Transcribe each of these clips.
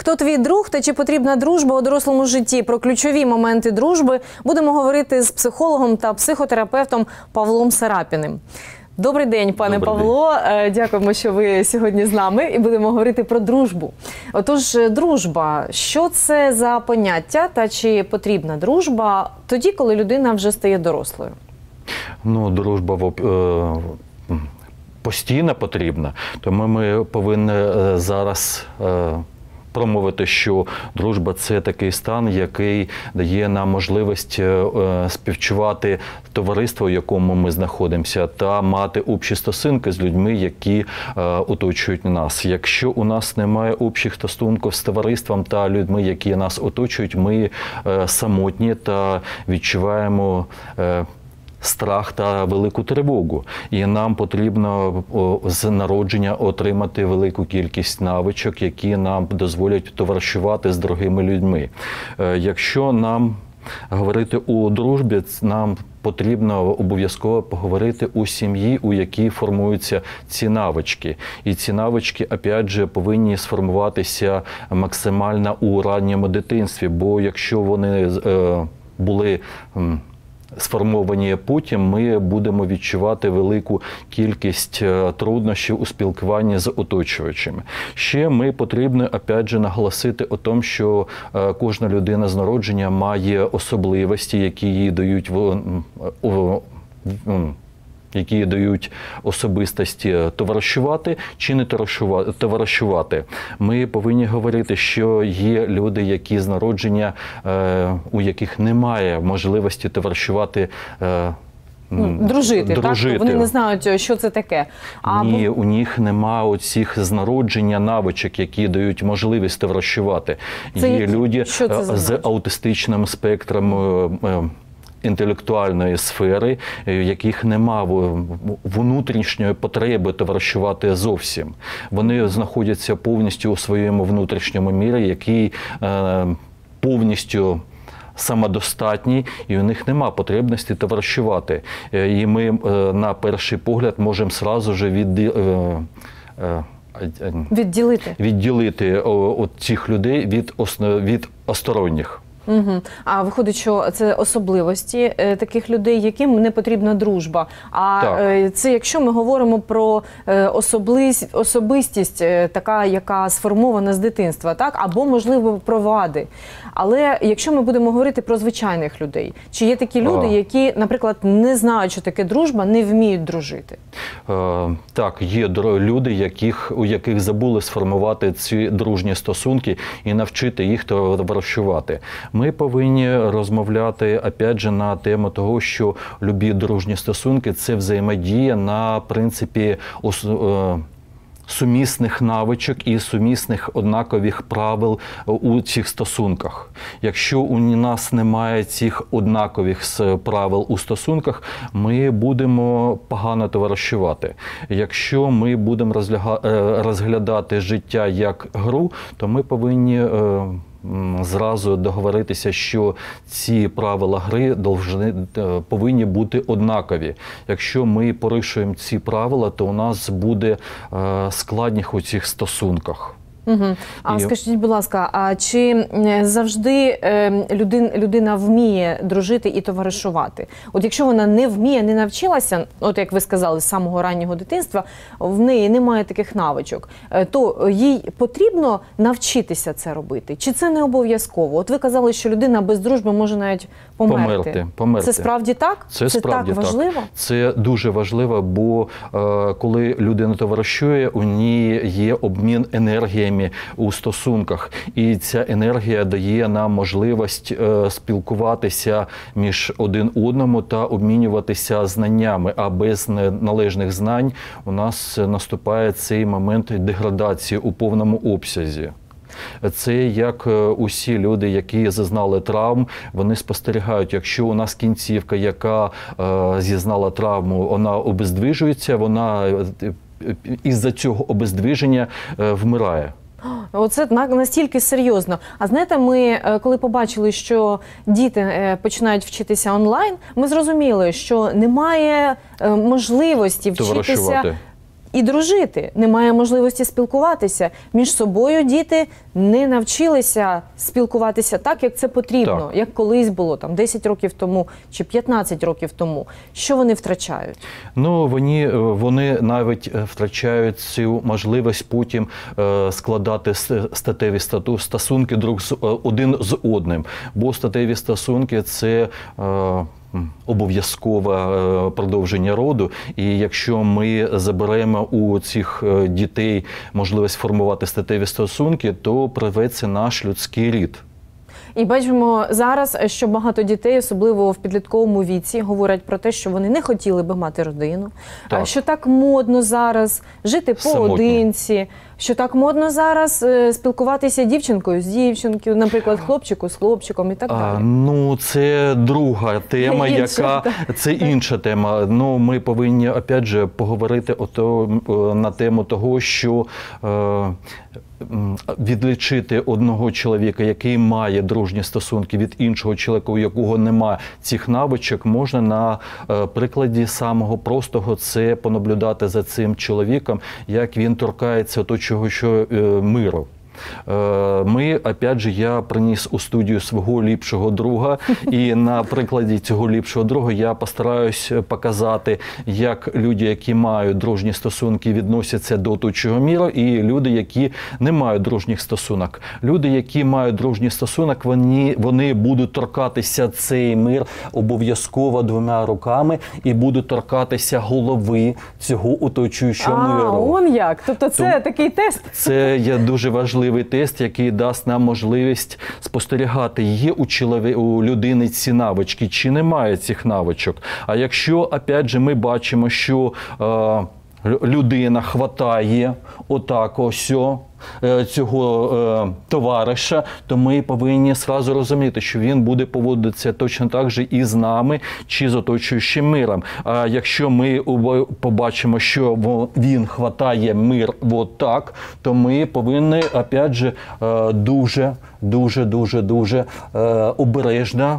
Хто твій друг та чи потрібна дружба у дорослому житті? Про ключові моменти дружби будемо говорити з психологом та психотерапевтом Павлом Сарапіним. Добрий день, пане Павло. Дякуємо, що ви сьогодні з нами і будемо говорити про дружбу. Отож, дружба. Що це за поняття та чи потрібна дружба тоді, коли людина вже стає дорослою? Ну, дружба постійно потрібна, тому ми повинні зараз промовити, що дружба – це такий стан, який дає нам можливість співчувати товариство, в якому ми знаходимося, та мати общі стосунки з людьми, які оточують нас. Якщо у нас немає общих стосунків з товариством та людьми, які нас оточують, ми самотні та відчуваємо страх та велику тривогу. І нам потрібно з народження отримати велику кількість навичок, які нам дозволять товаришувати з другими людьми. Якщо нам говорити у дружбі, нам потрібно обов'язково поговорити у сім'ї, у якій формуються ці навички. І ці навички, опять же, повинні сформуватися максимально у ранньому дитинстві, бо якщо вони були сформовані потім, ми будемо відчувати велику кількість труднощів у спілкуванні з оточувачами. Ще ми потрібно, опять же, наголосити о тому, що кожна людина з народження має особливості, які їй дають особистості товаришувати чи не товаришувати. Ми повинні говорити, що є люди, які з народження, у яких немає можливості товаришувати, дружити. Так? Вони не знають, що це таке. Ні, у них немає оцих з народження навичок, які дають можливість товаришувати. Є люди з аутистичним спектром інтелектуальної сфери, в яких немає внутрішньої потреби товаришувати зовсім. Вони знаходяться повністю у своєму внутрішньому мірі, який повністю самодостатній, і у них нема потребності товаришувати. І ми на перший погляд можемо одразу ж відділити цих людей від осторонніх. А виходить, що це особливості таких людей, яким не потрібна дружба. Це якщо ми говоримо про особистість, така, яка сформована з дитинства, так? Або, можливо, про вади. Але якщо ми будемо говорити про звичайних людей, чи є такі люди, які, наприклад, не знають, що таке дружба, не вміють дружити? Так, є люди, у яких забули сформувати ці дружні стосунки і навчити їх товаришувати. Ми повинні розмовляти, опять же, на тему того, що любі дружні стосунки – це взаємодія на принципі сумісних навичок і сумісних однакових правил у цих стосунках. Якщо у нас немає цих однакових правил у стосунках, ми будемо погано товаришувати. Якщо ми будемо розглядати життя як гру, то ми повинні зразу договоритися, що ці правила гри повинні бути однакові. Якщо ми порушуємо ці правила, то у нас буде складність у цих стосунках. Скажіть, будь ласка, а чи завжди людина вміє дружити і товаришувати? От якщо вона не вміє, не навчилася, от як ви сказали, з самого раннього дитинства, в неї немає таких навичок, то їй потрібно навчитися це робити? Чи це не обов'язково? От ви казали, що людина без дружби може навіть померти. Це справді так? Це справді так важливо? Так. Це дуже важливо, бо коли людина товаришує, у ній є обмін енергіями у стосунках. І ця енергія дає нам можливість спілкуватися між один одному та обмінюватися знаннями. А без належних знань у нас наступає цей момент деградації у повному обсязі. Це як усі люди, які зазнали травм, вони спостерігають, якщо у нас кінцівка, яка зізнала травму, вона обездвижується, вона із-за цього обездвиження вмирає. Оце настільки серйозно. А знаєте, ми, коли побачили, що діти починають вчитися онлайн, ми зрозуміли, що немає можливості вчитися і дружити, немає можливості спілкуватися. Між собою діти не навчилися спілкуватися так, як це потрібно, так, як колись було, там, 10 років тому чи 15 років тому. Що вони втрачають? Ну, вони навіть втрачають цю можливість потім складати статеві стосунки один з одним. Бо статеві стосунки – це обов'язкове продовження роду. І якщо ми заберемо у цих дітей можливість формувати статеві стосунки, то прирветься наш людський рід. І бачимо зараз, що багато дітей, особливо в підлітковому віці, говорять про те, що вони не хотіли би мати родину, так, що так модно зараз жити поодинці, що так модно зараз спілкуватися дівчинкою з дівчинкою, наприклад, хлопчику з хлопчиком і так далі. Ну, це друга тема, це інша тема. Ну, ми повинні, опять же, поговорити на тему того, що відлічити одного чоловіка, який має дружні стосунки, від іншого чоловіка, у якого немає цих навичок, можна на прикладі самого простого – це понаблюдати за цим чоловіком, як він торкається оточого миру. Опять же, я приніс у студію свого ліпшого друга, і на прикладі цього ліпшого друга я постараюсь показати, як люди, які мають дружні стосунки, відносяться до оточого миру, і люди, які не мають дружніх стосунок. Люди, які мають дружні стосунок, вони будуть торкатися цей мир обов'язково 2 руками і будуть торкатися голови цього оточуючого миру. Он як? Тобто це такий тест? Це є дуже важливий тест, який дасть нам можливість спостерігати, є у людини ці навички, чи немає цих навичок. А якщо, опять же, ми бачимо, що людина хватає отак ось цього товариша, то ми повинні зразу розуміти, що він буде поводитися точно так же і з нами, чи з оточуючим миром. А якщо ми побачимо, що він хватає мир отак, то ми повинні, опять же, дуже обережно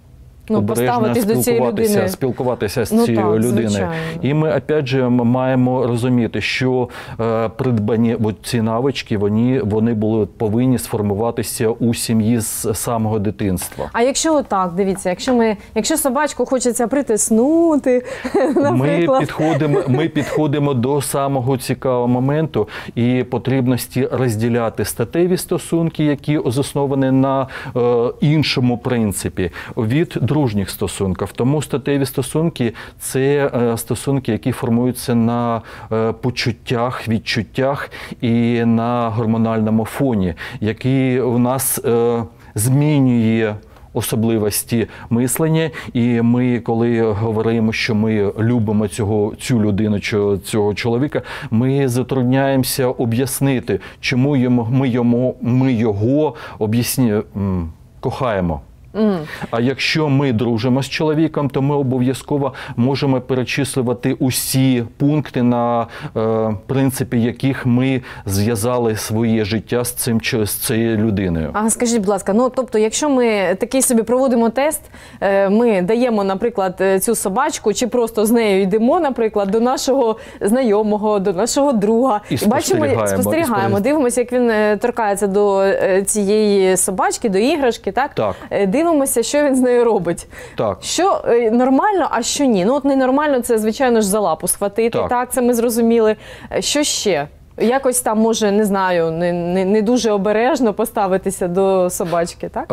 спілкуватися з цією людиною. Звичайно. І ми, опять же, маємо розуміти, що придбані ці навички, вони повинні сформуватися у сім'ї з самого дитинства. А якщо отак, дивіться, якщо собачку хочеться притиснути, наприклад. Ми підходимо до самого цікавого моменту, і потрібності розділяти статеві стосунки, які засновані на іншому принципі, від дружніх стосунків. Тому статеві стосунки – це стосунки, які формуються на почуттях, відчуттях і на гормональному фоні, який у нас змінює особливості мислення. І ми, коли говоримо, що ми любимо цю людину, цього чоловіка, ми затрудняємося об'яснити, чому ми його кохаємо. А якщо ми дружимо з чоловіком, то ми обов'язково можемо перечислювати усі пункти, на принципі яких ми зв'язали своє життя з цією людиною. А скажіть, будь ласка, тобто, якщо ми такий собі проводимо тест, ми даємо, наприклад, цю собачку, чи просто з нею йдемо, наприклад, до нашого знайомого, до нашого друга, і спостерігаємо, дивимося, як він торкається до цієї собачки, до іграшки, так? Так. Дивимося, що він з нею робить. Так. Що нормально, а що ні. Ненормально – це, звичайно ж, за лапу схватити. Так, це ми зрозуміли. Що ще? Якось там, може, не знаю, не дуже обережно поставитися до собачки, так?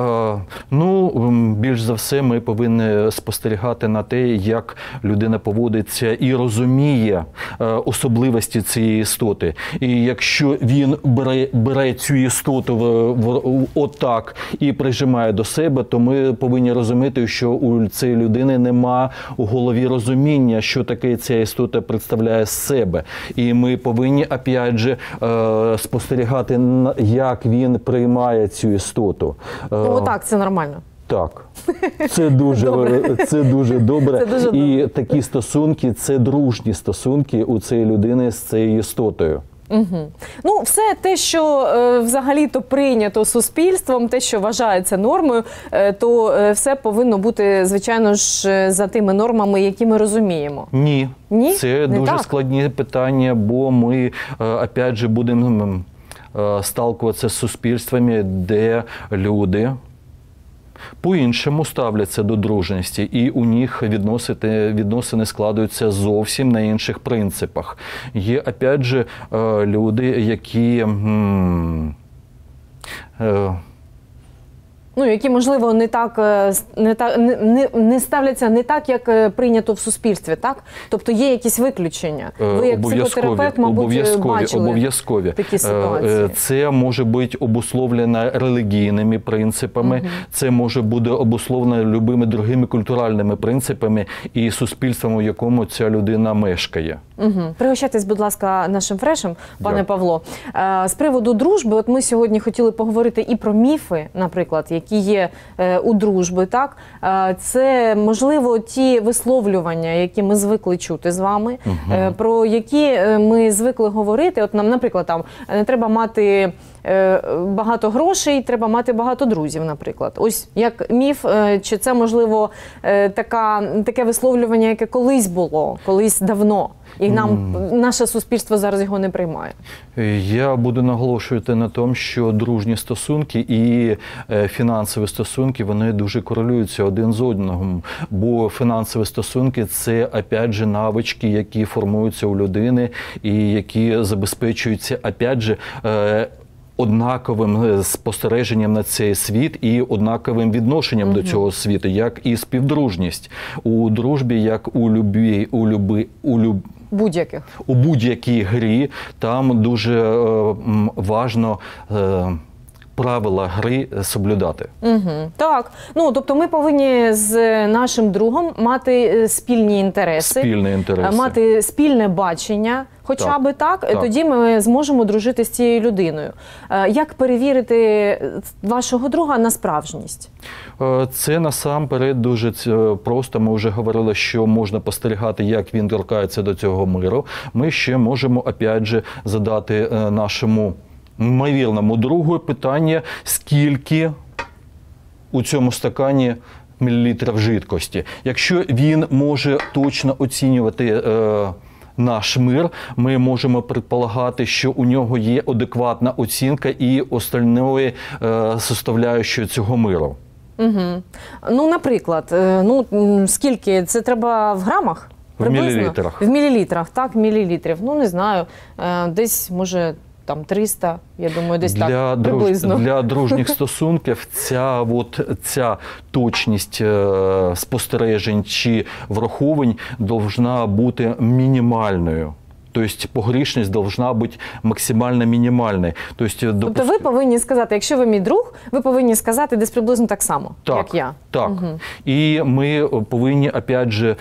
Більш за все, ми повинні спостерігати на те, як людина поводиться і розуміє особливості цієї істоти. І якщо він бере цю істоту отак і прижимає до себе, то ми повинні розуміти, що у цієї людини нема у голові розуміння, що таке ця істота представляє з себе. І ми повинні, опять же, спостерігати, як він приймає цю істоту. Так, це нормально. Так. Це дуже добре. Це дуже добре. І такі стосунки – це дружні стосунки у цієї людини з цією істотою. Угу. Ну, все те, що взагалі-то прийнято суспільством, те, що вважається нормою, то все повинно бути, звичайно ж, за тими нормами, які ми розуміємо. Ні. Ні? Це Не дуже так? складні питання, бо ми, опять же, будемо сталкуватися з суспільствами, де люди по-іншому ставляться до дружності, і у них відносини складаються зовсім на інших принципах. Є, опять же, люди, які які, можливо, не ставляться не так, як прийнято в суспільстві, так? Тобто є якісь виключення. Ви як психотерапевт, мабуть, бачили такі ситуації. Це може бути обусловлено релігійними принципами, це може бути обусловлено любими другими культуральними принципами і суспільством, у якому ця людина мешкає. Пригощайтесь, будь ласка, нашим фрешем, пане Павло. З приводу дружби, от ми сьогодні хотіли поговорити і про міфи, наприклад, які є у дружби, так? Це, можливо, ті висловлювання, які ми звикли чути з вами, про які ми звикли говорити. От нам, наприклад, там не треба мати багато грошей, треба мати багато друзів, наприклад. Ось як міф, чи це, можливо, таке висловлювання, яке колись було, колись давно, і наше суспільство зараз його не приймає? Я буду наголошувати на тому, що дружні стосунки і фінансові стосунки, вони дуже корелюються один з одним. Бо фінансові стосунки – це, опять же, навички, які формуються у людини і які забезпечуються, опять же, однаковим спостереженням на цей світ і однаковим відношенням до цього світу, як і співдружність. У дружбі, як у будь-якій грі, там дуже важливо правила гри соблюдати. Так. Тобто ми повинні з нашим другом мати спільні інтереси, мати спільне бачення, хоча би так, тоді ми зможемо дружити з цією людиною. Як перевірити вашого друга на справжність? Це насамперед дуже просто. Ми вже говорили, що можна спостерігати, як він торкається до цього миру. Ми ще можемо, опять же, задати нашому ймовірному другу питання, скільки у цьому стакані мілілітрів жидкості. Якщо він може точно оцінювати наш мир, ми можемо предполагати, що у нього є адекватна оцінка і остальної составляючої цього миру. Наприклад, скільки? Це треба в грамах? В мілілітрах. В мілілітрах, так, мілілітрів. Не знаю, десь, може, там 300, я думаю, десь так, приблизно. Для дружніх стосунків ця точність спостережень чи враховань повинна бути мінімальною. Тобто погрішність повинна бути максимально мінімальною. Тобто ви повинні сказати, якщо ви мій друг, ви повинні сказати десь приблизно так само, як я. Так. І ми повинні, опять же,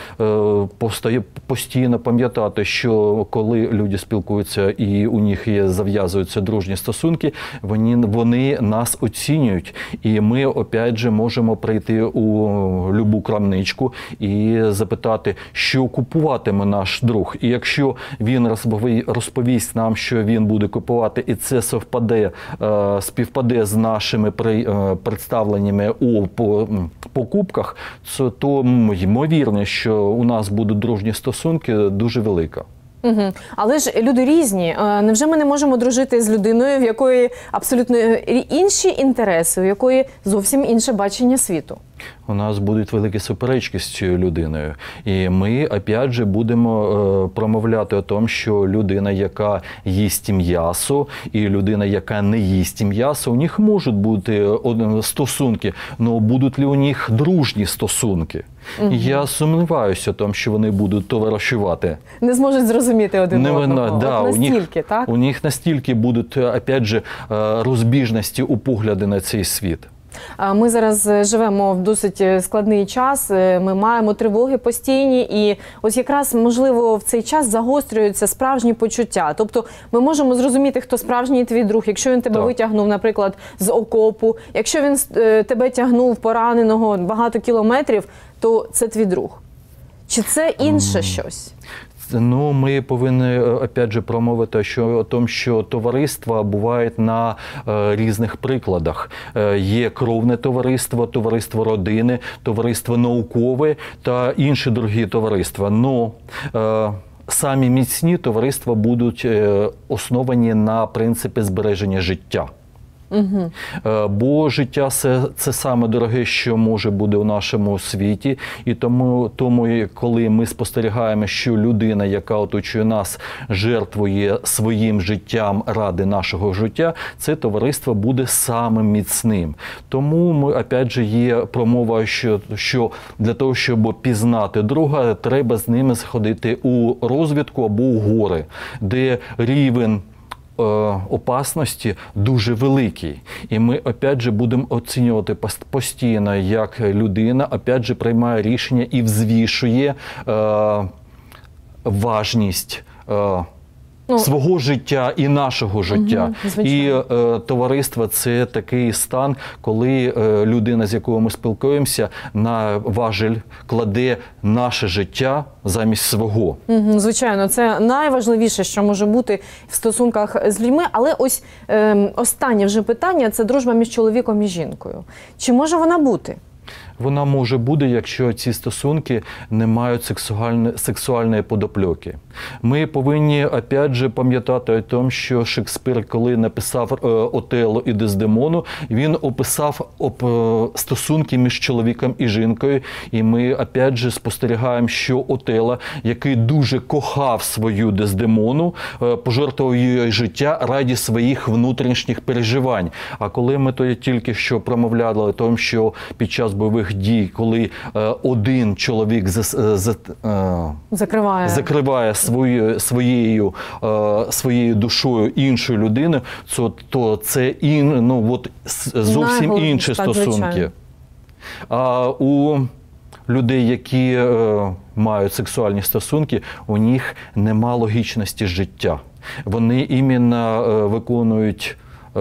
постійно пам'ятати, що коли люди спілкуються і у них зав'язуються дружні стосунки, вони нас оцінюють. І ми, опять же, можемо прийти у любу крамничку і запитати, що купуватиме наш друг. І якщо він розповість нам, що він буде купувати, і це співпаде з нашими представленнями у покупках, то ймовірно, що у нас будуть дружні стосунки дуже велика. Але ж люди різні. Невже ми не можемо дружити з людиною, в якої абсолютно інші інтереси, у якої зовсім інше бачення світу? У нас будуть великі суперечки з цією людиною. І ми, опять же, будемо промовляти о тому, що людина, яка їсть м'ясо, і людина, яка не їсть м'ясо, у них можуть бути стосунки, але будуть ли у них дружні стосунки? Я сумніваюся в тому, що вони будуть товаришувати. Не зможуть зрозуміти один одного. Настільки, так? У них настільки будуть, опять же, розбіжності у погляді на цей світ. Ми зараз живемо в досить складний час, ми маємо тривоги постійні, і ось якраз, можливо, в цей час загострюються справжні почуття. Тобто ми можемо зрозуміти, хто справжній твій друг, якщо він тебе витягнув, наприклад, з окопу, якщо він тебе тягнув пораненого багато кілометрів, то це твій друг. Чи це інше щось? Ну, ми повинні, опять же, промовити о тому, що товариства бувають на різних прикладах. Є кровне товариство, товариство родини, товариство наукове та інші другі товариства. Но самі міцні товариства будуть основані на принципі збереження життя. Угу. Бо життя – це саме дороге, що може бути у нашому світі. І тому, коли ми спостерігаємо, що людина, яка оточує нас, жертвує своїм життям ради нашого життя, це товариство буде самим міцним. Тому, ми, опять же, є промова, що для того, щоб пізнати друга, треба з ними сходити у розвідку або у гори, де рівень опасності дуже великий. І ми, опять же, будемо оцінювати постійно, як людина, опять же, приймає рішення і взвішує важність свого життя і нашого життя. І товариство – це такий стан, коли людина, з якою ми спілкуємося, на важіль кладе наше життя замість свого. Звичайно, це найважливіше, що може бути в стосунках з людьми. Але ось останнє вже питання – це дружба між чоловіком і жінкою. Чи може вона бути? Вона може бути, якщо ці стосунки не мають сексуальної подоплеки. Ми повинні, опять же, пам'ятати о тому, що Шекспір, коли написав Отелло і Дездемону, він описав стосунки між чоловіком і жінкою. І ми, опять же, спостерігаємо, що Отелло, який дуже кохав свою Дездемону, пожертвував її життя раді своїх внутрішніх переживань. А коли ми тільки що промовляли о тому, що під час бойових дій, коли один чоловік закриває своєю душою іншу людину, то це зовсім інші стосунки. А у людей, які мають сексуальні стосунки, у них нема логічності життя. Вони іменно виконують...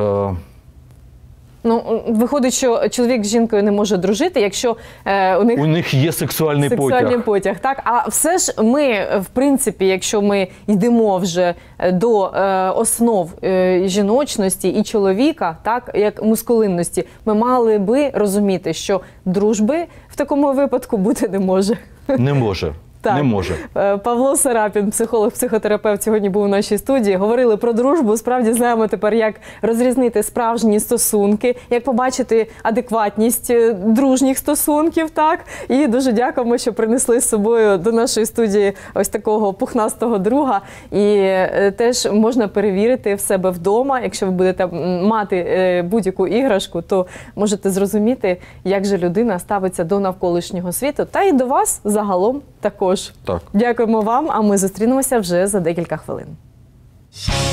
Ну, виходить, що чоловік з жінкою не може дружити, якщо у них є сексуальний потяг. Так? А все ж ми, в принципі, якщо ми йдемо вже до основ жіночності і чоловіка, так, як мускулинності, ми мали би розуміти, що дружби в такому випадку бути не може. Не може. Так. Не може. Павло Сарапін, психолог-психотерапевт, сьогодні був у нашій студії. Говорили про дружбу. Справді знаємо тепер, як розрізнити справжні стосунки, як побачити адекватність дружніх стосунків. Так? І дуже дякуємо, що принесли з собою до нашої студії ось такого пухнастого друга. І теж можна перевірити в себе вдома. Якщо ви будете мати будь-яку іграшку, то можете зрозуміти, як же людина ставиться до навколишнього світу. Та і до вас загалом також. Так. Дякуємо вам, а ми зустрінемося вже за декілька хвилин.